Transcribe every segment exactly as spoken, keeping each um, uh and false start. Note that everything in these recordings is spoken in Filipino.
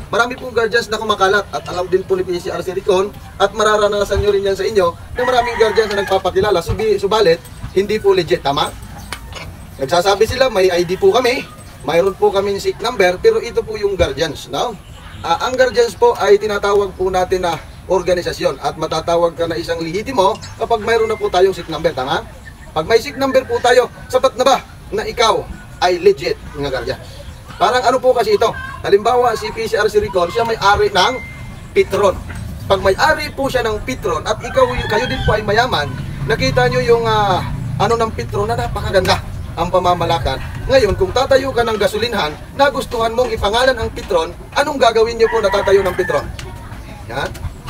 marami pong guardians na kumakalat at alam din po ni P C R C Recon at mararanasan nyo rin yan sa inyo na maraming guardians na nagpapakilala, subi, subalit, hindi po legit, tama? Nagsasabi sila, may I D po kami, mayroon po kami S I C number, pero ito po yung guardians, no? Uh, ang guardians po ay tinatawag po natin na organisasyon at matatawag ka na isang lehitimo kapag mayroon na po tayong S I C number, tama? Pag may S I C number po tayo, sapat na ba na ikaw ay legit nga guardian? Parang ano po kasi ito, halimbawa si P C R C Recon, siya may-ari ng Petron. Pag may-ari po siya ng Petron at ikaw, kayo din po ay mayaman, nakita nyo yung uh, ano ng Petron na napakaganda ang pamamalakad. Ngayon, kung tatayo ka ng gasolinhan na gustuhan mong ipangalan ang Petron, anong gagawin nyo po na tatayo ng Petron? Yan.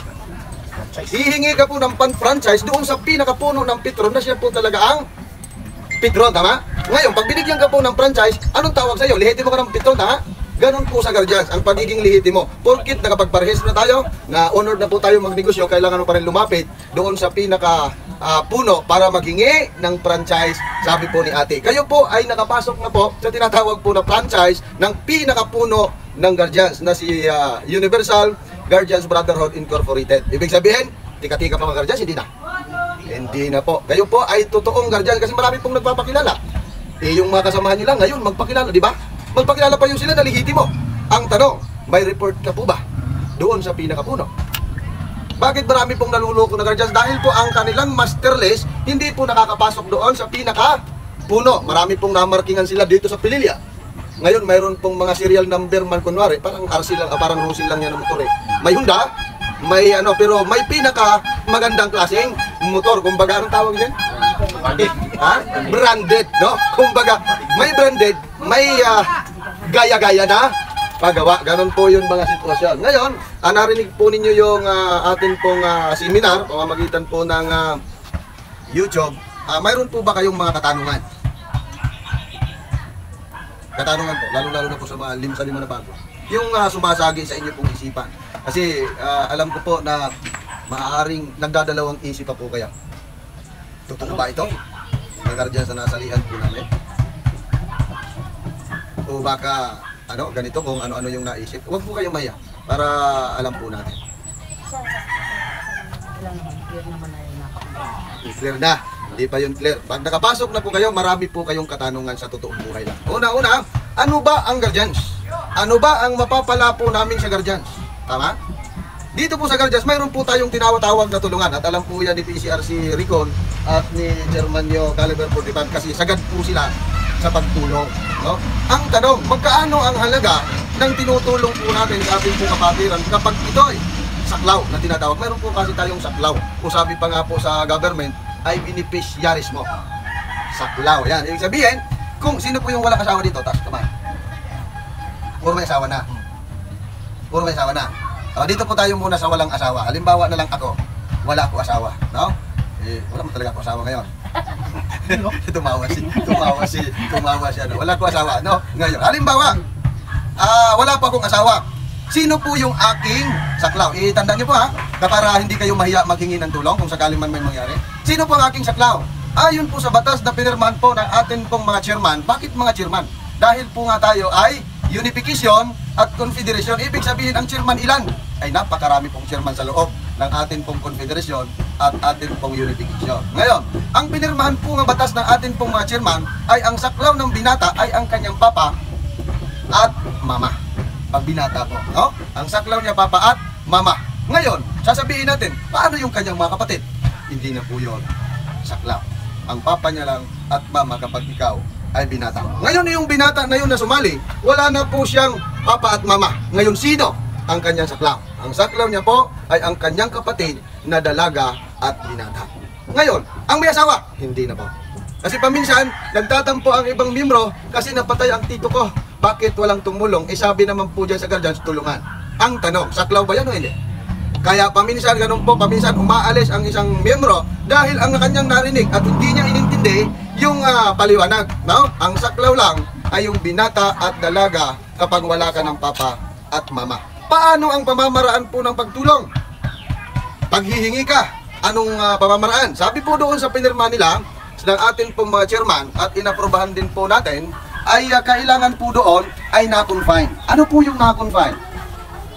Hihingi ka po ng pan-franchise doon sa pinakapuno ng Petron na siya po talaga ang Petron, tama? Ngayon, pag binigyan ka po ng franchise, anong tawag sa'yo? Lehitimo ka ng Petron, tama? Ganon po sa guardians, ang pagiging lehitimo. Porkit nakapagparehis na tayo, na honored na po tayo magnegosyo, kailangan mo pa rin lumapit doon sa pinaka uh, puno para maghingi ng franchise, sabi po ni ate. Kayo po ay nakapasok na po sa tinatawag po na franchise ng pinakapuno ng guardians na si uh, Universal Guardians Brotherhood Incorporated. Ibig sabihin, tika-tika pa mga guardians, hindi na. Hindi na po. Kayo po ay totoong guardian kasi marami pong nagpapakilala. Eh yung mga kasamahan nyo lang ngayon, magpakilala, di ba? Magpakilala pa yung sila na lehitimo. Ang tanong, may report ka po ba doon sa pinakapuno? Bakit marami pong naluloko na guardians? Dahil po ang kanilang master list hindi po nakakapasok doon sa pinakapuno. Marami pong namarkingan sila dito sa Pililya. Ngayon, mayroon pong mga serial number man kunwari, parang R C lang, parang Rusil lang yan ng motor eh. May Honda, may ano, pero may pinaka magandang klaseng motor. Kumbaga, anong tawag din? Ha? Branded, no? Kumbaga, may branded, may uh, gaya-gaya na paggawa. Ganon po yun mga sitwasyon. Ngayon, uh, narinig po ninyo yung uh, atin pong uh, seminar, pamamagitan po ng uh, YouTube. Uh, mayroon po ba kayong mga katanungan? Katanungan po, lalo-lalo na po sa mga lim sa lima na bago. Yung uh, sumasagi sa inyo pong isipan. Kasi uh, alam ko po na maaaring nagdadalawang isip pa po kaya. Totoo ba ito? Mga guardians na nasalihan po namin? O baka, ano, ganito kung ano-ano yung naisip. Huwag po kayong maya para alam po natin. Clear na. Hindi pa yun clear. Pag nakapasok na po kayo, marami po kayong katanungan sa totoong buhay lang. Una-una, ano ba ang guardians? Ano ba ang mapapala po namin sa guardians? Tama? Dito po sa guardians, mayroon po tayong tinawag-tawag na tulungan. At alam po yan ni P C R C Recon at ni Germanio Caliber forty-five kasi sagad po sila sa pagtulong. No? Ang tanong, magkaano ang halaga ng tinutulong po natin sa ating po kapatiran kapag ito'y saklaw na tinatawag? Mayroon po kasi tayong saklaw. Kung sabi pa nga po sa government, ay beneficiaries mo. Saklaw. Yan. Ibig sabihin, kung sino po yung walang asawa dito, taas kamay. Puro may asawa na. Puro may asawa na. Uh, dito po tayo muna sa walang asawa. Halimbawa na lang ako, wala ako asawa. No? Eh, wala mo talaga ako asawa ngayon. tumawa si, tumawa si, tumawa siya. No? Wala ako asawa. No? Ngayon, halimbawa, uh, wala pa akong asawa. Sino po yung aking saklaw? Itandaan niyo po ha, para hindi kayo mahiya maghingi ng tulong kung sakaling man may mangyari. Sino po ang aking saklaw? Ayon po sa batas na pinirmahan po ng atin pong mga chairman. Bakit mga chairman? Dahil po nga tayo ay unification at confederation. Ibig sabihin ang chairman ilan? Ay napakarami pong chairman sa loob ng atin pong confederation at atin pong unification. Ngayon, ang pinirmahan po nga batas ng atin pong mga chairman ay ang saklaw ng binata ay ang kanyang papa at mama. Pag binata po, no? Ang saklaw niya papa at mama. Ngayon, sasabihin natin, paano yung kanyang mga kapatid? Hindi na po yun saklaw. Ang papa niya lang at mama kapag ikaw ay binata. Ngayon yung binata na yun na sumali, wala na po siyang papa at mama. Ngayon sino ang kanyang saklaw? Ang saklaw niya po ay ang kanyang kapatid na dalaga at binata. Ngayon, ang may asawa, hindi na po. Kasi paminsan, nagtatampo ang ibang miyembro kasi napatay ang tito ko. Bakit walang tumulong? Eh sabi naman po dyan sa guardians, tulungan. Ang tanong, saklaw ba yan o hindi? Kaya paminsan, ganun po, paminsan umaalis ang isang miyembro dahil ang kanyang narinig at hindi niya inintindi yung uh, paliwanag. No? Ang saklaw lang ay yung binata at dalaga kapag wala ka ng papa at mama. Paano ang pamamaraan po ng pagtulong? Paghihingi ka, anong uh, pamamaraan? Sabi po doon sa pinirma nila ng ating pong mga chairman at inaprobahan din po natin ay uh, kailangan po doon ay na-confine. Ano po yung na-confine?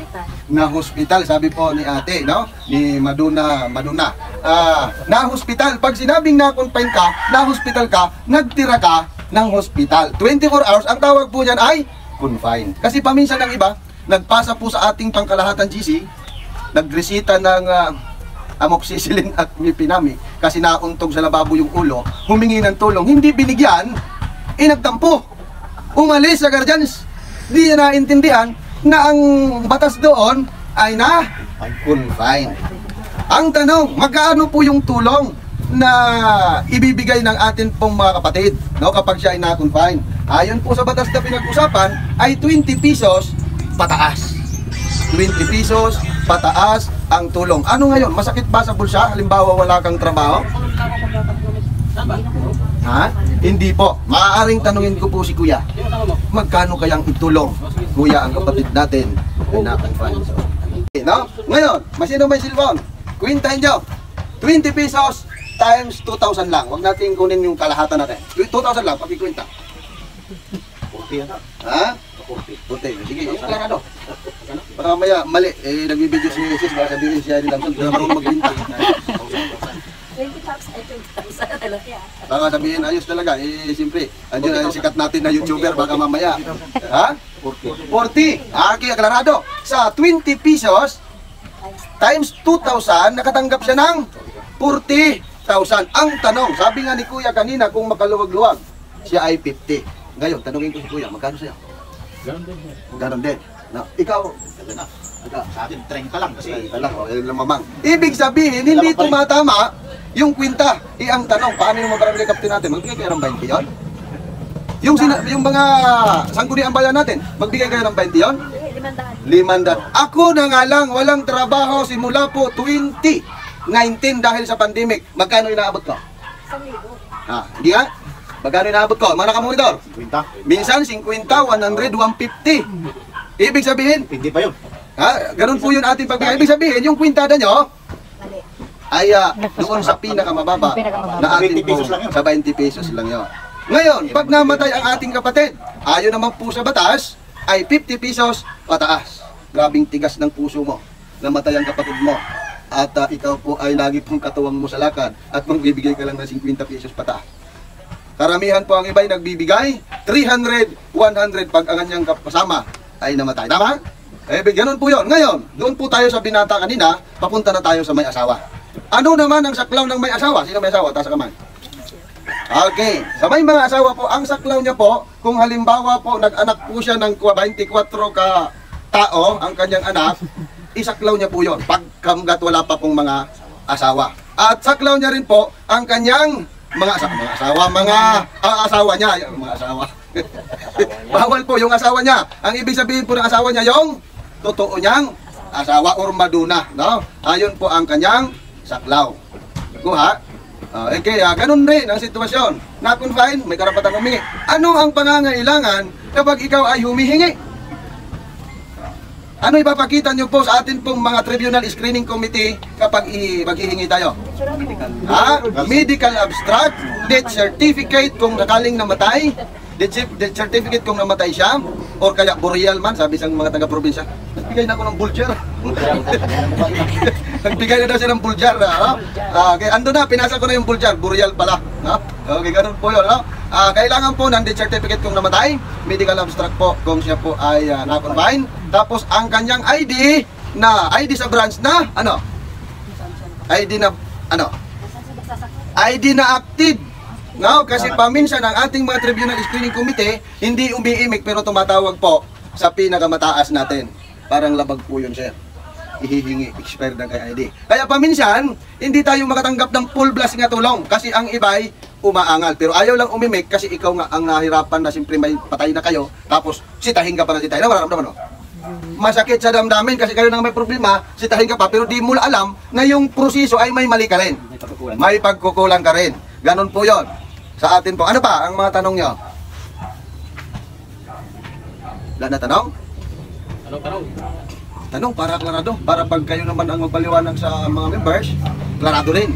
Na hospital, sabi po ni ate, no? Ni Maduna, Maduna. Ah, na hospital. Pag sinabing na-confine ka, na hospital ka, nagtira ka ng hospital. twenty-four hours, ang tawag po niyan ay confine. Kasi paminsan ng iba, nagpasa po sa ating pangkalahatan G C, nagresita ng uh, amoxicillin at mipinami kasi nauntog sa lababo yung ulo, humingi ng tulong, hindi binigyan, inagtampo. Umalis sa guardians. Di na naintindihan na ang batas doon ay na confine. Ang tanong, magkano po yung tulong na ibibigay ng atin pong mga kapatid, no, kapag siya ay na-confine? Ayon po sa batas na pinag-usapan ay twenty pesos pataas. twenty pesos pataas ang tulong. Ano ngayon? Masakit ba sa bulsa? Halimbawa wala kang trabaho? Ha? Hindi po. Maaaring tanungin ko po si Kuya. Magkano kayang itulong? Kuya, ang kapatid natin ay na-confine. Okay, no? Ngayon, masino may cellphone? Kwintahin nyo. twenty pesos times two thousand lang. Huwag natin kunin yung kalahatan natin. two thousand lang, pakikwinta. forty yan. Ha? forty. Sige, yung klarado. Baka mamaya, mali. Eh, nagbibideo si Sis. Baka sabihin siya din lang. Hindi na marunong magbinta. twenty bucks ay twenty thousand talaga. Baka sabihin, ayos talaga. Eh, siyempre, andyan na yung sikat natin na YouTuber. Baka mamaya. Ha? forty. Ah, kaya klarado. Sa twenty pesos, times two thousand, nakatanggap siya ng forty thousand. Ang tanong, sabi nga ni Kuya kanina, kung makaluwag-luwag, siya ay fifty. Ngayon, tanungin ko si Kuya, magkano siya? Ganon din. Ganon din. No, ikaw, Na. Sa atin, trenta lang kasi. alam ko, yun lang mamang. Ibig sabihin, hindi tumatama yung kwinta. Eh, ang tanong, paano yung mabarangay captain natin? Magbigay kayo ng twenty yun? Yung, sina, yung mga sangguniang bayan natin, magbigay kayo ng twenty yun? Limandaan. Limandaan. Ako na nga lang, walang trabaho simula po twenty nineteen dahil sa pandemic. Magkano inaabot ko? Isang libo. Ha, hindi nga? Magkano inaabot ko? Mga nakamonitor? Kwinta. Minsan, fifty, one hundred, one fifty. Ibig sabihin, Hindi pa yun. ha, ganun po yun ating pagbigay. Ibig sabihin, yung kwintada nyo, Mali. ay uh, doon sa pinakamababa na atin twenty po, pesos lang yun. sa twenty pesos lang yun. Ngayon, pag namatay ang ating kapatid, ayon naman po sa batas, ay fifty pesos pataas. Grabing tigas ng puso mo, namatay ang kapatid mo. At uh, ikaw po ay lagi pong katuwang mo sa lakad at magbibigay ka lang ng fifty pesos pataas. Karamihan po ang iba ay nagbibigay three hundred, one hundred pag ang kanyang kasama ay namatay. Tama? Eh, ganun po yun. Ngayon, doon po tayo sa binata kanina, papunta na tayo sa may asawa. Ano naman ang saklaw ng may asawa? Sino may asawa? Taas sa kamay. Okay. Sa may mga asawa po, ang saklaw niya po, kung halimbawa po, nag-anak po siya ng twenty-four ka tao, ang kanyang anak, isaklaw niya po yun, pagkamgat wala pa pong mga asawa. At saklaw niya rin po, ang kanyang mga asawa, mga asawa, mga ah, asawa niya, mga asawa. Bawal po yung asawa niya. Ang ibig sabihin po ng asawa niya, yung totoo niyang asawa or maduna, no? Ayon po ang kanyang saklaw. Kuha. Uh, eh kaya ganun rin ang sitwasyon. Na-confine, may karapatang humingi. Ano ang pangangailangan kapag ikaw ay humihingi? Ano ipapakita niyo po sa atin pong mga tribunal screening committee kapag maghihingi tayo? Ha? Medical abstract, death certificate kung nakaling namatay, death certificate kung namatay siya, or kaya burial man, sabi sa mga taga-probinsya. Nagbigay na ako ng bulger. Nagbigay na daw siya ng bulger. Ha? Ah, kaya ando na, pinasa ko na yung bulger, burial pala. Ha? Okay, ganun po yun. Ha? Ah, kailangan po ng death certificate kung namatay, medical abstract po kung siya po ay uh, na-confine, tapos ang kanyang I D na I D sa branch na ano? I D na ano? I D na active. No, kasi paminsan ang ating mga tribunal screening committee hindi umiimik pero tumatawag po sa pinakamataas natin. Parang labag po yun, sir. Ihihingi expired ng I D. Kaya paminsan hindi tayo makatanggap ng full blast nga tulong kasi ang iba'y umaangal. Pero ayaw lang umimik kasi ikaw nga ang nahirapan na siyempre may patay na kayo tapos sitahin ka pa na sitahin. Nararamdaman mo? Masakit sa damdamin kasi kayo nang may problema, sitahin ka pa pero di mo alam na yung proseso ay may mali ka rin. May pagkukulang ka rin. Ganon po yon sa atin po. Ano pa ang mga tanong nyo? Wala na tanong? Anong tanong? Tanong para klarado. Para pag kayo naman ang magpaliwanag sa mga members, klarado rin.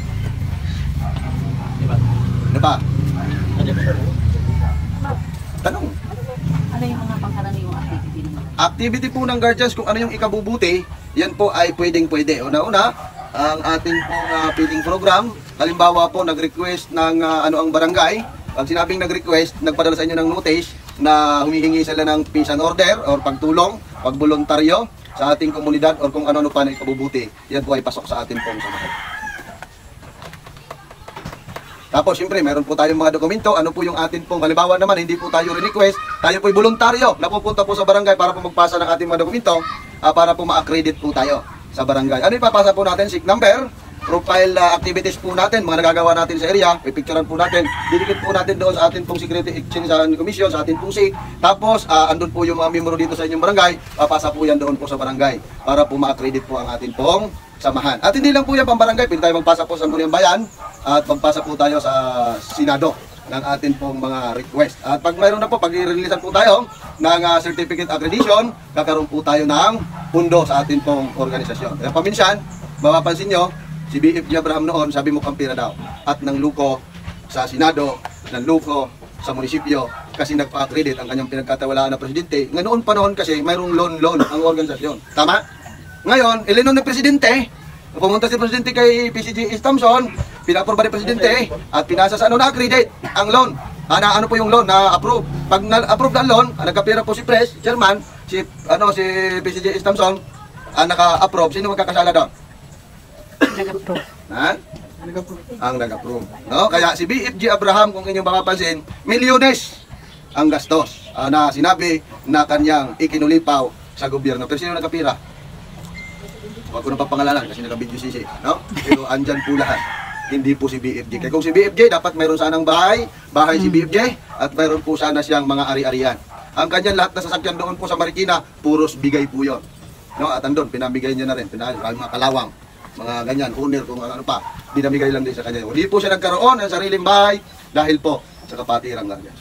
Ano pa? Tanong. Ano yung mga pangkaraniwang activity naman? activity po ng guardians kung ano yung ikabubuti, yan po ay pwedeng pwede. Una-una, ang ating pong uh, feeding program, halimbawa po nag-request ng uh, ano ang barangay, pag sinabing nag-request, nagpadala sa inyo ng notice na humihingi sila ng peace and order or pagtulong, pagboluntaryo sa ating komunidad or kung ano-ano pa na ikabubuti, yan po ay pasok sa ating pong samahan. Tapos, siyempre, meron po tayong mga dokumento. Ano po yung atin pong, halimbawa naman, hindi po tayo re-request. Tayo po'y voluntaryo. Napupunta po sa barangay para po magpasa ng ating mga dokumento uh, para po ma-accredit po tayo sa barangay. Ano ipapasa po natin? S I C number, profile uh, activities po natin, mga nagagawa natin sa area, pipicturean po natin, didikit po natin doon sa atin pong Security Exchange Commission, sa atin pong S I C. Tapos, uh, andun po yung mga membro dito sa inyong barangay, papasa po yan doon po sa barangay para po ma-accredit po ang atin pong samahan. At hindi lang po yan pang barangay, pwede tayo magpasa po sa Sangguniang Bayan at magpasa po tayo sa Senado ng atin pong mga request. At pag mayroon na po, pag i-releasean po tayo ng uh, certificate accreditation, kakaroon po tayo ng pundo sa atin pong organisasyon. Kaya paminsan, mapapansin nyo, si B F G Abraham noon, sabi mo kampira daw, at ng luko sa Senado, ng luko sa munisipyo, kasi nagpa-accredit ang kanyang pinagkatawalaan na presidente. Ngayong panahon kasi, mayroong loan-loan ang organisasyon. Tama? Ngayon, ilinon ng presidente, pumunta si presidente kay P C G East Thompson, pinaproba ni presidente at pinasa sa ano na accredit ang loan. Ah, na, ano po yung loan na approve. Pag na-approve na loan, ah, nagkapira po si Pres, chairman, si ano si P C G East Thompson, ah, naka-approve. Sino magkakasala doon? Nag-approve. Ha? Ang nag-approve. No? Kaya si B F G Abraham, kung inyong mapapansin, milyones ang gastos ah, na sinabi na kanyang ikinulipaw sa gobyerno. Pero sino nagkapira? Huwag ko na papangalanan kasi naka-video sisi, no? Pero andyan po lahat. Hindi po si B F J. Kaya kung si B F J, dapat mayroon sanang bahay, bahay si B F J, at mayroon po sana siyang mga ari-arian. Ang kanyang lahat na sasakyan doon po sa Marikina, puros bigay po yon. No? At andun, pinamigay niya na rin, pinamigay, mga kalawang, mga ganyan, owner, kung ano pa, pinamigay lang din sa kanya. Hindi po siya nagkaroon ng sariling bahay dahil po sa kapatirang guardians.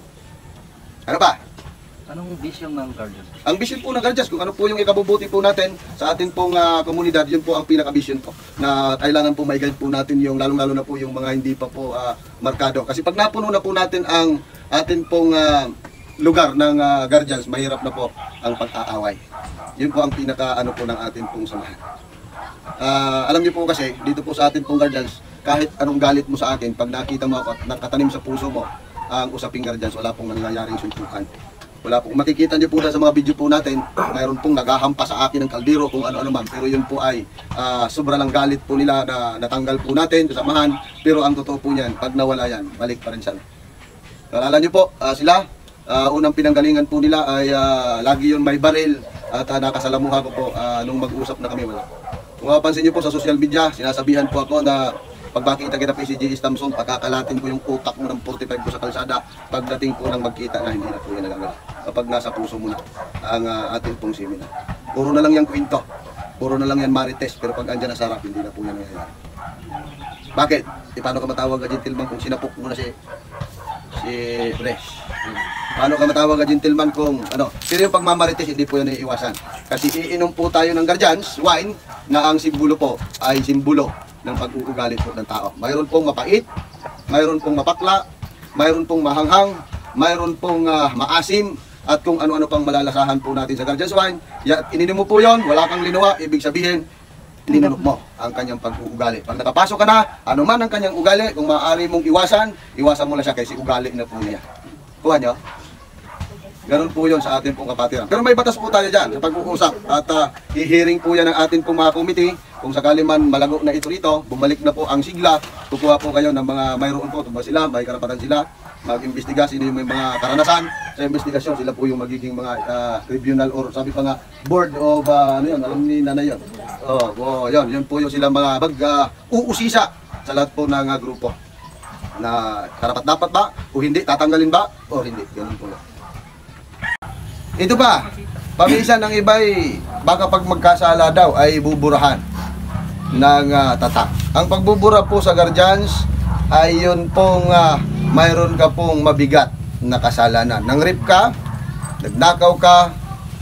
Ano pa? Anong vision ng guardian? Ang vision po ng guardians, kung ano po yung ikabubuti po natin sa ating pong uh, komunidad, yun po ang pinaka-vision po. Na kailangan po may guide po natin yung, lalong-lalo na po yung mga hindi pa po uh, markado. Kasi pag napuno na po natin ang ating pong uh, lugar ng uh, guardians, mahirap na po ang pag-aaway. Yun po ang pinaka-ano po ng ating pong samahan. Uh, alam niyo po kasi, dito po sa ating pong guardians, kahit anong galit mo sa akin, pag nakita mo ako at nakatanim sa puso mo ang usaping guardians, wala pong nangyayaring suntukan. Wala pong makikita niyo po sa mga video po natin, mayroon pong naghahampa sa akin ng kaldero kung ano-ano man. Pero yun po ay uh, sobra lang galit po nila na natanggal po natin, kasamahan. Pero ang totoo po niyan, pag nawala yan, balik pa rin siya. Alala niyo po, uh, sila, uh, unang pinanggalingan po nila ay uh, lagi yun may baril at uh, nakasalamuha ko po uh, nung mag-usap na kami. Wala. Kung mapapansin niyo po sa social media, sinasabihan po ako na pag makita kita P C G East Thompson, pagkakalatin ko yung utak mo ng forty-five ko sa kalsada, pagdating ko ng magkita na hindi na po yan nagagawa. Kapag nasa puso mo na ang uh, ating pong seminar. Puro na lang yung kwento, puro na lang yan marites, pero pag andyan na sarap, hindi na po yan nangyayari. Bakit? E, paano ka matawag ka gentleman kung sinapok mo na si si Fresh? Paano ka matawag ka gentleman kung ano? Pero yung pagmamarites, hindi po yan naiiwasan. Kasi iinom po tayo ng guardians, wine, na ang simbolo po ay simbolo ng pag-uugali po ng tao. Mayroon pong mapait, mayroon pong mapakla, mayroon pong mahanghang, mayroon pong uh, maasim, at kung ano-ano pang malalasahan po natin sa guardians wine. Ya, ininom mo po yon, wala kang linuwa, ibig sabihin, ininunok mo ang kanyang pag-uugali. Pag nakapasok ka na, ano man ang kanyang ugali, kung maaari mong iwasan, iwasan mo na siya kasi ugali na po niya. Kuha nyo? Ganun po yun sa ating pong kapatiran. Pero may batas po tayo dyan sa pag-uusap. At uh, i-hearing po yan ng ating pong mga committee. Kung sakali man malago na ito rito, bumalik na po ang sigla. Kukuha po kayo ng mga mayroon po. Tumba sila, may karapatan sila. Mag-imbestiga, sino yung may mga karanasan sa investigasyon. Sila po yung magiging mga uh, tribunal or sabi pa nga, board of, uh, ano yun, alam ni nanay yun. Oh, oh, yun, yun po yung sila mga mag-uusisa uh, sa lahat po ng uh, grupo. Na karapat dapat ba? O hindi, tatanggalin ba? O hindi, ganun po lang. Ito pa, pamisan ng iba'y baka pag magkasala daw ay buburahan ng uh, tatak. Ang pagbubura po sa guardians ay yun pong uh, mayroon ka pong mabigat na kasalanan. Nang rip ka, nagnakaw ka,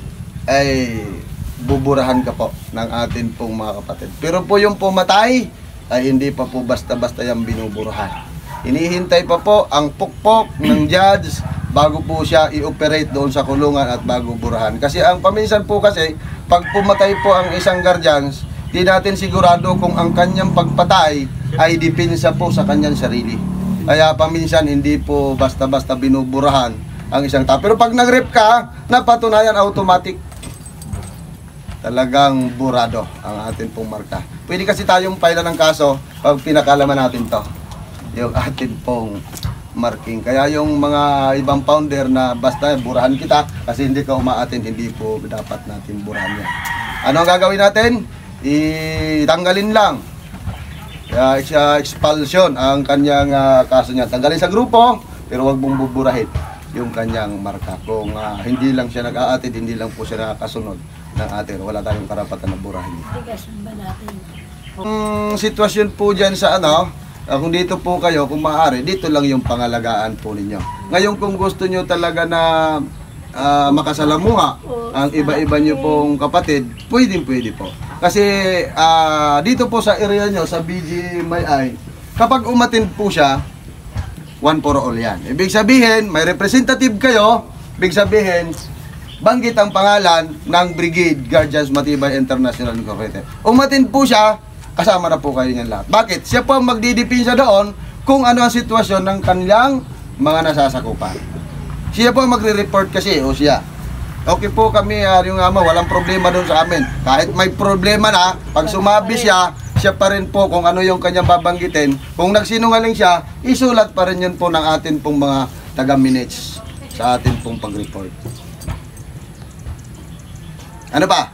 ay buburahan ka po ng atin pong mga kapatid. Pero po yung pumatay ay hindi pa po basta-basta yung binuburahan. Hinihintay pa po ang pukpok ng judge bago po siya i-operate doon sa kulungan at bago burahan. Kasi ang paminsan po kasi, pag pumatay po ang isang guardians, di natin sigurado kung ang kanyang pagpatay ay depensa po sa kanyang sarili. Kaya paminsan hindi po basta-basta binuburahan ang isang tao. Pero pag nag-rep ka, napatunayan automatic. Talagang burado ang atin pong marka. Pwede kasi tayong pila ng kaso pag pinakalaman natin to. Yung atin pong marking. Kaya yung mga ibang founder na basta burahan kita kasi hindi ka umaatin, hindi po dapat natin burahan yan. Ano ang gagawin natin? Itanggalin lang. Uh, expulsion ang kanyang uh, kaso niya. Tanggalin sa grupo, pero wag mong buburahin yung kanyang marka. Kung uh, hindi lang siya nag-aatid, hindi lang po siya nakasunod ng atin, wala tayong karapatan na burahin. Tigasan ba natin? Ang sitwasyon po dyan sa ano, uh, kung dito po kayo, kung maaari, dito lang yung pangalagaan po ninyo. Ngayon kung gusto nyo talaga na uh, makasalamuha ang iba-iba nyo pong kapatid, pwedeng pwede po. Kasi uh, dito po sa area nyo, sa B G May I, kapag umatin po siya, one for all yan. Ibig sabihin, may representative kayo, ibig sabihin, banggit ang pangalan ng Brigade Guardians Matibay International Incorporated. Umatin po siya, kasama na po kayo niyan lahat. Bakit? Siya po ang magdidipinsa doon kung ano ang sitwasyon ng kanilang mga nasasakupan. Siya po ang magre-report kasi, o siya. Okay po kami, uh, yung ama, walang problema doon sa amin. Kahit may problema na, pag sumabi siya, siya pa rin po kung ano yung kanyang babanggitin. Kung nagsinungaling siya, isulat pa rin yun po ng atin pong mga taga-minutes sa atin pong pag-report. Ano pa?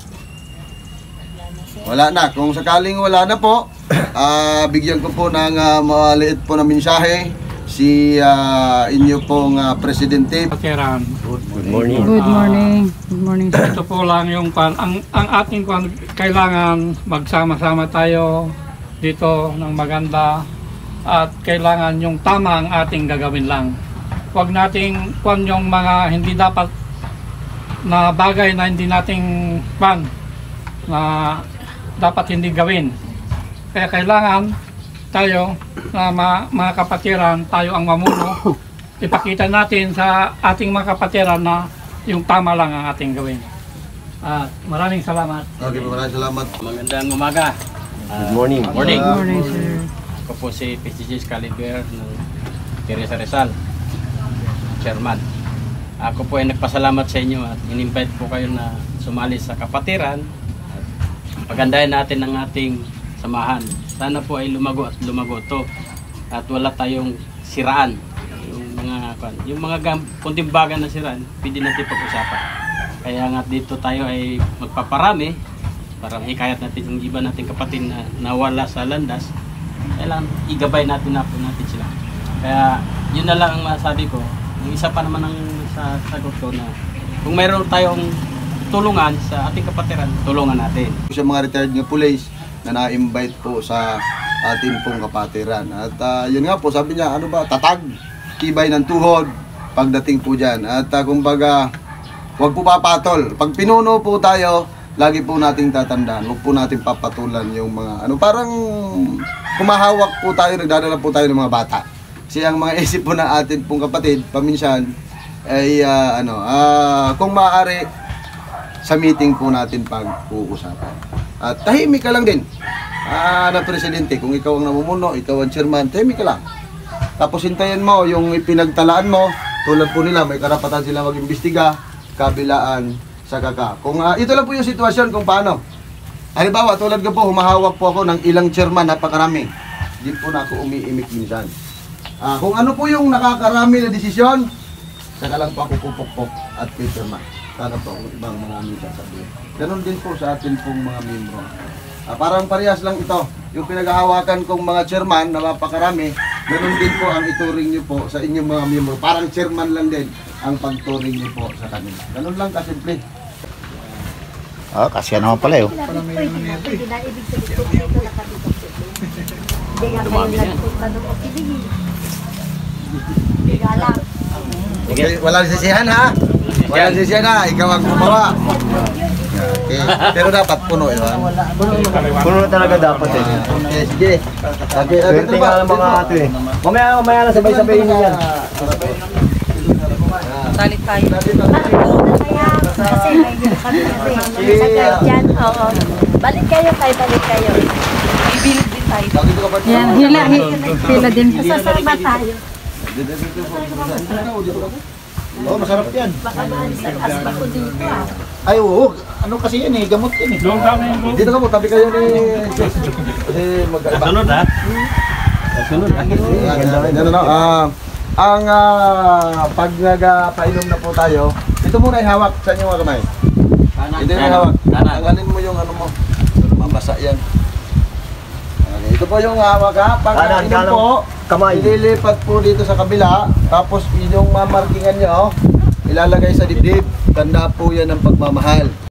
Wala na. Kung sakaling wala na po, uh, bigyan ko po ng uh, maliit po na mensahe si uh, inyo pong uh, presidente. Kapatiran. Good morning. Good morning. Good morning, sir. Ito po lang yung pan, ang, ang ating pan, kailangan magsama-sama tayo dito ng maganda at kailangan yung tama ang ating gagawin lang. Huwag nating kwan yung mga hindi dapat na bagay na hindi nating pan na dapat hindi gawin. Kaya kailangan tayo na mga, mga kapatiran, tayo ang mamuno. Ipakita natin sa ating mga kapatiran na yung tama lang ang ating gawin. At maraming salamat. Okay, maraming salamat. Magandang umaga. Good morning. Morning. Good morning, sir. Ako po si P C G Scaliber ng Teresa Rizal, Chairman. Ako po ay nagpasalamat sa inyo at in-invite po kayo na sumali sa kapatiran at pagandahin natin ang ating samahan. Sana po ay lumago at lumago to at wala tayong siraan. Yung mga yung mga kunting bagay na siraan, pwede natin pag-usapan. Kaya nga dito tayo ay magpaparami para hikayat natin yung iba nating kapatid na nawala sa landas. Kailangan igabay natin na po natin sila. Kaya yun na lang ang masabi ko. Yung isa pa naman ang sa sagot ko na kung mayroon tayong tulungan sa ating kapatiran, tulungan natin. Sa mga retired nga police na na-invite po sa ating pong kapatiran. At uh, yun nga po, sabi niya, ano ba, tatag, tibay ng tuhod, pagdating po dyan. At uh, kumbaga, huwag po papatol. Pag pinuno po tayo, lagi po nating tatandaan, huwag po nating papatulan yung mga, ano, parang kumahawak po tayo, nagdadala po tayo ng mga bata. Kasi ang mga isip po ng atin pong kapatid, paminsan, ay uh, ano, uh, kung maaari, sa meeting po natin pag-uusapan. At tahimik ka lang din, ah, na presidente. Kung ikaw ang namumuno, ikaw ang chairman, tahimik ka lang. Tapos hintayin mo yung ipinagtalaan mo, tulad po nila, may karapatan sila mag-imbestiga, kabilaan sa kaka. Kung uh, ito lang po yung sitwasyon kung paano. Halimbawa, tulad ko po, humahawak po ako ng ilang chairman, napakarami. Hindi po na ako umiimik minsan. Ah, kung ano po yung nakakarami na desisyon, saka lang po ako pupukpok at pipirma. Sana po ang ibang mga minsan sabihin. Ganon din po sa atin pong mga membro. Ah, parang parehas lang ito. Yung pinaghahawakan kong mga chairman na mapakarami, ganon din po ang ituring nyo po sa inyong mga membro. Parang chairman lang din ang pagturing nyo po sa kanila. Ganon lang kasimple. Ah, kasya naman pala yun. Hindi na ibig sabihin ko nakabito. Hindi nga kayo nagpunta ng opinion. Hindi nga lang. Okay, walang sisihan ha? Walang sisihan ha? Ikaw ang gumawa. Okay. Pero dapat puno yun. Puno na talaga dapat eh. Okay, sige. Okay, Swerte nga ng mga ato eh. Mamaya, mamaya na sabay-sabay niyo yan. Ah, Salit tayo. Kaya, kasi may yun kami kasi. Sa guardian, oo. Balik kayo tayo, balik kayo. Ibilid din tayo. Yan, hila, hila din. Sasama tayo. Oo, masarap yan. Baka maalis ang asma ko dito ah. Ay, oo. Ano kasi yan eh, gamot yan eh. Doon kami yung Dito ka po, tabi kayo ni Kasi mag-iba. Sunod ha? Sunod ha? Ano na, ah, ang ah, pag nagpainom na po tayo, ito muna ihawak sa inyo mga kamay. Ito yung ihawak. Tanggalin mo yung ano mo. Mamasa yan. Okay, ito po yung hawak ha. Pag Kanan, inom kanan. po, Kamay. ililipat po dito sa kabila. Tapos yung mamarkingan nyo, ilalagay sa dibdib. Tanda po yan ng pagmamahal.